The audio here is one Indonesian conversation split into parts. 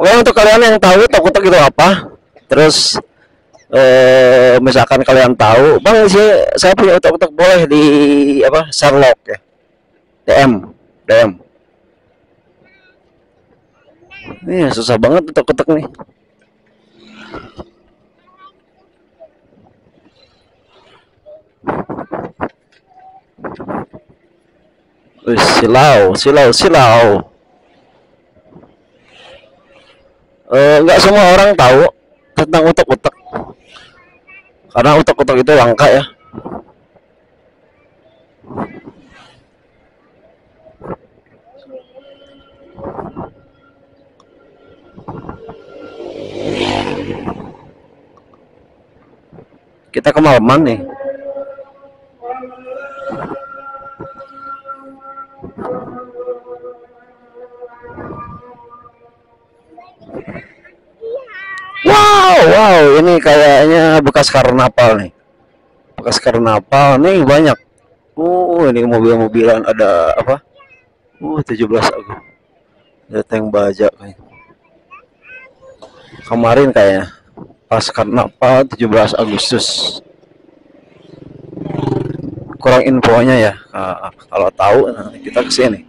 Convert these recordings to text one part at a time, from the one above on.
Oke, untuk kalian yang tahu tok-tok itu apa, terus misalkan kalian tahu, bang saya punya tok-tok, boleh di apa Sherlock ya, DM. Ini susah banget tok-tok nih. Silau. Nggak semua orang tahu tentang utek-utek, karena utek-utek itu langka ya. Kita kemalaman nih. Wow, ini kayaknya bekas karnaval nih. Bekas karnaval nih banyak. Ini mobil-mobilan, ada apa? 17 Agustus. Ada tank baja kayak. Kemarin kayaknya pas karnaval 17 Agustus. Kurang infonya ya. Kalau tahu nanti kita kesini.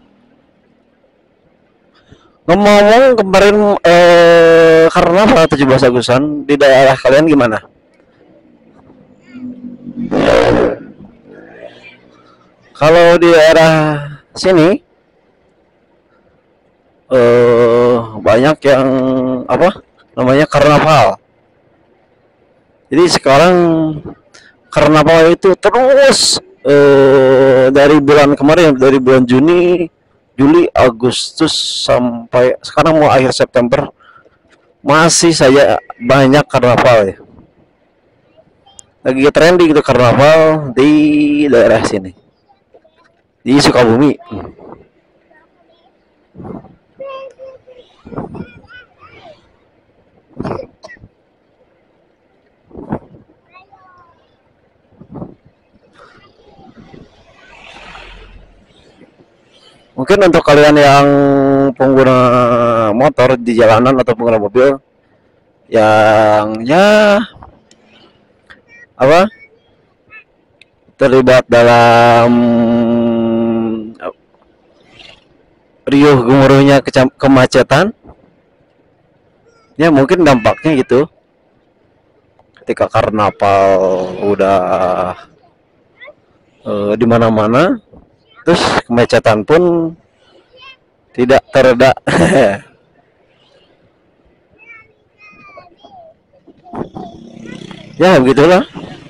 Ngomong kemarin karnaval 17 Agustusan di daerah kalian gimana? Kalau di daerah sini banyak yang apa namanya karnaval. Jadi sekarang karnaval itu terus dari bulan kemarin, dari bulan Juli, Agustus sampai sekarang mau akhir September, masih saja banyak karnaval ya. Lagi trending gitu karnaval di daerah sini, di Sukabumi. Mungkin untuk kalian yang pengguna motor di jalanan atau pengguna mobil yang ya apa terlibat dalam riuh gemuruhnya kemacetan, ya mungkin dampaknya gitu. Ketika karnaval udah di mana-mana, terus kemacetan pun tidak tereda. Ya begitulah.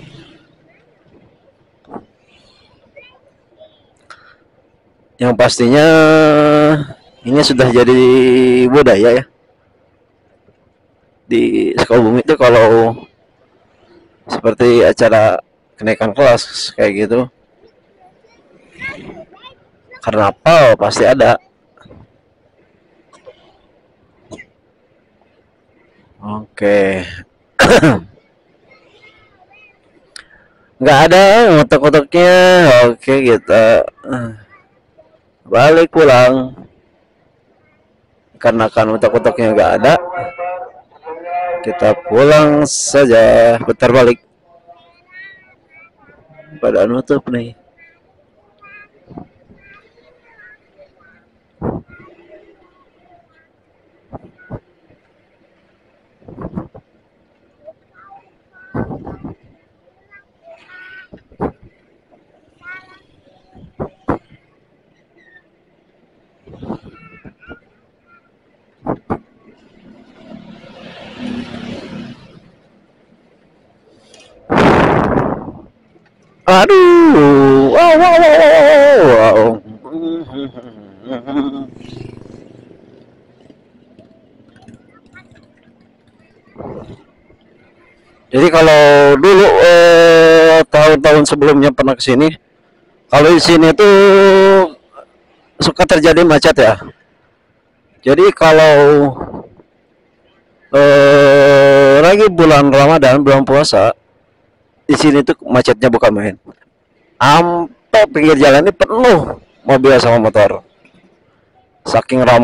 Yang pastinya ini sudah jadi budaya ya di Sukabumi itu, kalau seperti acara kenaikan kelas kayak gitu, karnaval pasti ada. Oke. Nggak ada ngotok-ngotoknya. Oke, kita balik pulang karena kan ngotok-ngotoknya nggak ada. Kita pulang saja, putar balik. Pada nutup nih. Aduh, wow. Jadi kalau dulu tahun-tahun sebelumnya pernah kesini, kalau di sini tuh suka terjadi macet ya. Jadi kalau lagi bulan Ramadan, bulan puasa, di sini tuh macetnya bukan main. Sampai pinggir jalan ini penuh mobil sama motor. Saking ramai.